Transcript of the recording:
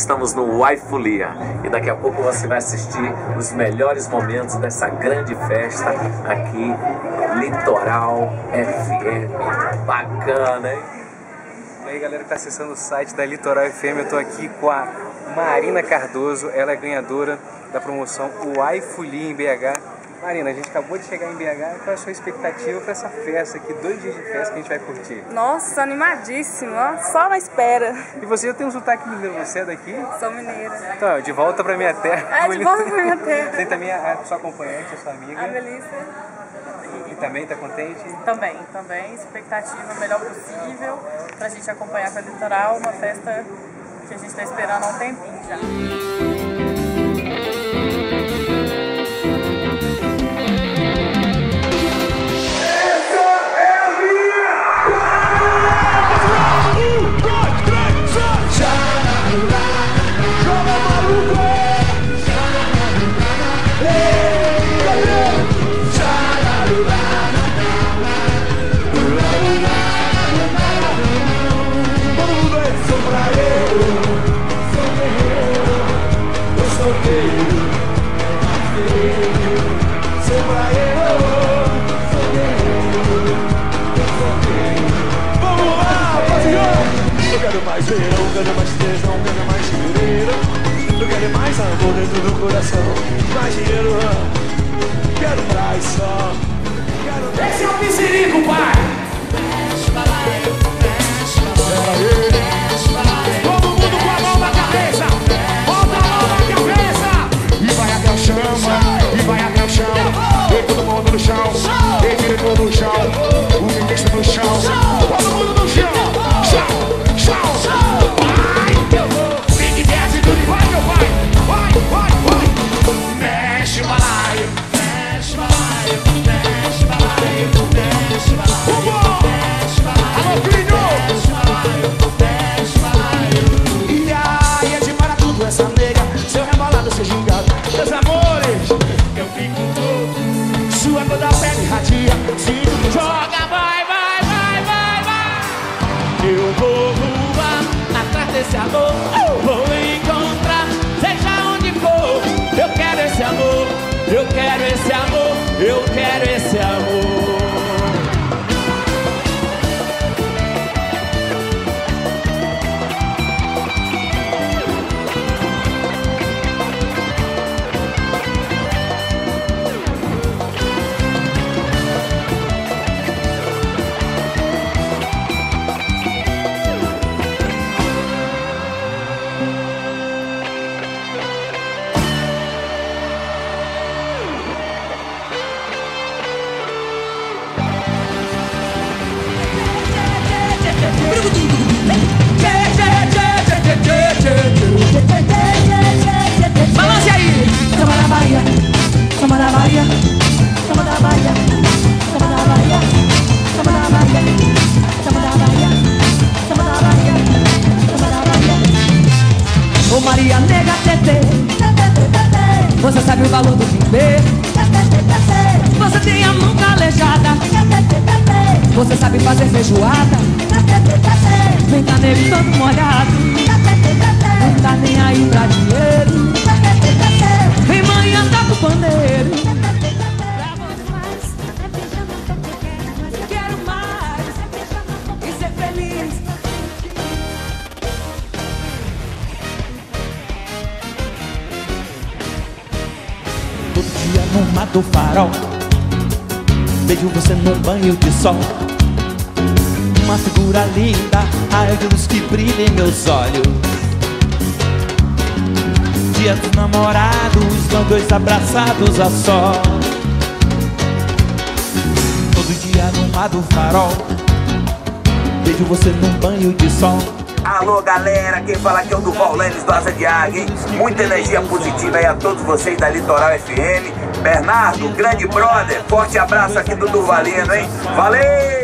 Estamos no Waifolia e daqui a pouco você vai assistir os melhores momentos dessa grande festa aqui no Litoral FM. Bacana, hein? E aí, galera que está acessando o site da Litoral FM, eu estou aqui com a Marina Cardoso. Ela é ganhadora da promoção Waifolia em BH. Marina, a gente acabou de chegar em BH. Qual é a sua expectativa para essa festa aqui? 2 dias de festa que a gente vai curtir. Nossa, animadíssimo, ó, só na espera. E você já tem um sotaque mineiro, você é daqui? Sou mineira. Então, de volta pra minha terra. De volta pra minha terra. Tem também a sua acompanhante, a sua amiga. A Melissa. E também tá contente? Também. Expectativa melhor possível pra gente acompanhar pelo litoral, uma festa que a gente tá esperando há um tempinho já. Mais verão, quero mais tesão, quero mais dinheiro. Eu quero mais amor dentro do coração. Mais dinheiro, quero traição. Esse é o Piscirico, pai! Todo mundo com a mão na cabeça! Bota a mão na cabeça! E vai até o chão, e vai até o chão. E todo mundo no chão, e diretor no chão. O ministro no chão, todo mundo no chão. Eu vou voar atrás desse amor, vou encontrar, seja onde for. Eu quero esse amor, eu quero esse amor, eu quero esse amor. Balance aí! Samba da Bahia, samba da Bahia, samba da Bahia, samba da Bahia, samba da Bahia, samba da Bahia, samba da Bahia, samba da Bahia. Ô Maria nega tete, você sabe o valor do dinheiro. Você tem a mão calejada, você sabe fazer feijoada. Vem cá nego todo molhado, não tá nem aí pra dinheiro. Vem mãe andar com pandeiro. Quero mais e ser feliz. Todo dia no mar do farol, vejo você num banho de sol. Uma figura linda, a luz que brilha em meus olhos. Dia dos namorados, nós dois abraçados a sol. Todo dia no mar do farol, vejo você num banho de sol. Alô galera, quem fala aqui é o Duval Lênis do Asa de Águia, hein? Muita energia positiva aí a todos vocês da Litoral FM. Bernardo, grande brother, forte abraço aqui do Duvalino, hein? Valeu!